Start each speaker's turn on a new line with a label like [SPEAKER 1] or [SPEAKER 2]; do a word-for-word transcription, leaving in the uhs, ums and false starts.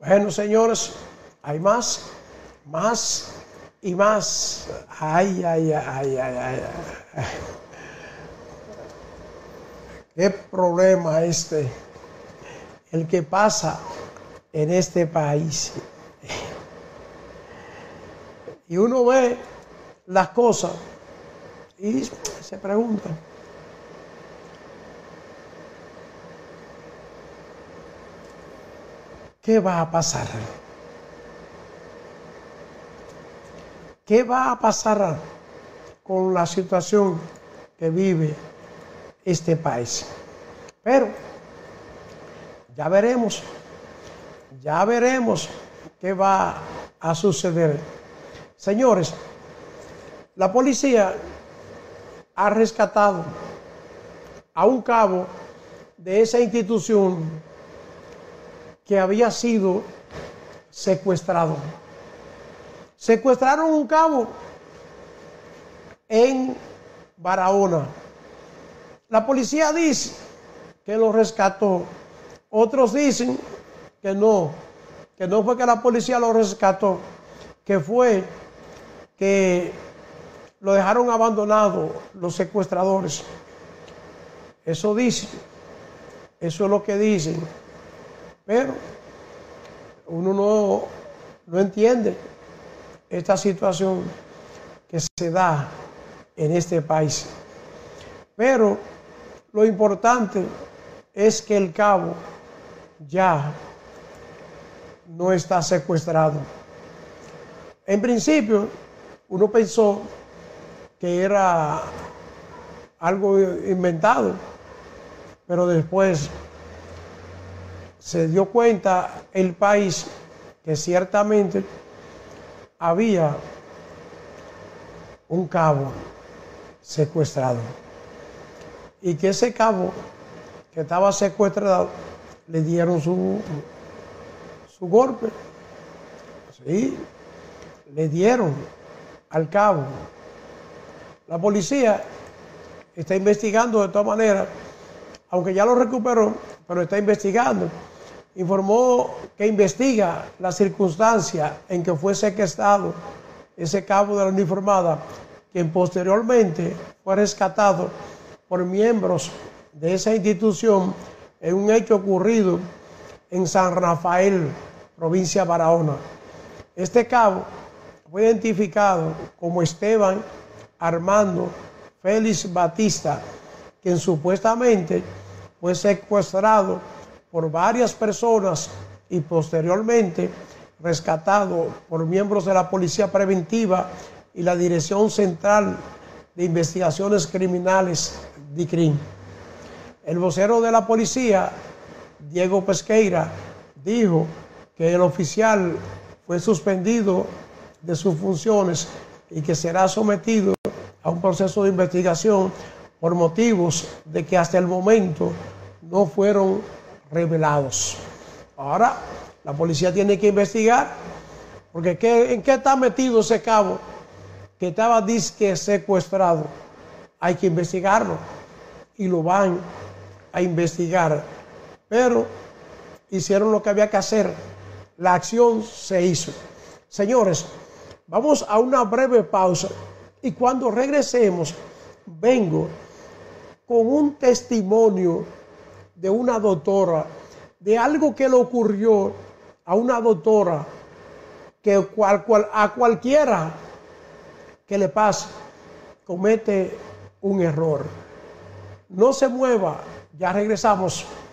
[SPEAKER 1] Bueno, señores, hay más, más y más. Ay, ay, ay, ay, ay, ay. Qué problema este, el que pasa en este país. Y uno ve las cosas y se pregunta, ¿qué va a pasar? ¿Qué va a pasar con la situación que vive este país? Pero ya veremos, ya veremos qué va a suceder. Señores, la policía ha rescatado a un cabo de esa institución que había sido secuestrado. Secuestraron un cabo en Barahona. La policía dice que lo rescató. Otros dicen que no, que no fue que la policía lo rescató, que fue que lo dejaron abandonado los secuestradores. Eso dicen, eso es lo que dicen. Pero uno no, no entiende esta situación que se da en este país. Pero lo importante es que el cabo ya no está secuestrado. En principio, uno pensó que era algo inventado, pero después se dio cuenta el país que ciertamente había un cabo secuestrado y que ese cabo que estaba secuestrado le dieron su, su golpe. Sí, le dieron al cabo. La policía está investigando de todas maneras, aunque ya lo recuperó, pero está investigando. Informó que investiga la circunstancia en que fue secuestrado ese cabo de la uniformada, quien posteriormente fue rescatado por miembros de esa institución en un hecho ocurrido en San Rafael, provincia de Barahona. Este cabo fue identificado como Esteban Armando Félix Batista, quien supuestamente fue secuestrado por varias personas y posteriormente rescatado por miembros de la Policía Preventiva y la Dirección Central de Investigaciones Criminales, D I C R I M. El vocero de la policía, Diego Pesqueira, dijo que el oficial fue suspendido de sus funciones y que será sometido a un proceso de investigación por motivos de que hasta el momento no fueron revelados. Ahora, la policía tiene que investigar, porque ¿qué, ¿en qué está metido ese cabo que estaba disque secuestrado? Hay que investigarlo y lo van a investigar. Pero hicieron lo que había que hacer. La acción se hizo. Señores, vamos a una breve pausa y cuando regresemos vengo con un testimonio de una doctora, de algo que le ocurrió a una doctora que cual, cual, a cualquiera que le pase comete un error. No se mueva, ya regresamos.